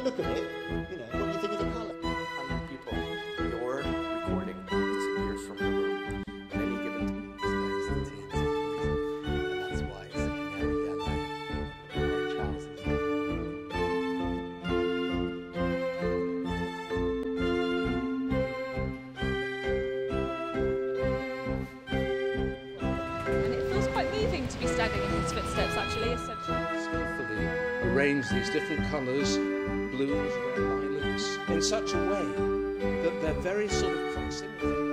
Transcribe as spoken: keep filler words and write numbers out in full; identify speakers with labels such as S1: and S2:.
S1: look at it, you know, what do you think of the colour?
S2: one hundred people, your recording disappears from the room at any given time.
S3: And that's why it's canary yellow, white trousers.
S4: And it feels quite moving to be standing in his footsteps, actually, essentially.
S5: Skillfully arrange these different colours, blues, red, lilacs, in such a way that they're very sort of proximity.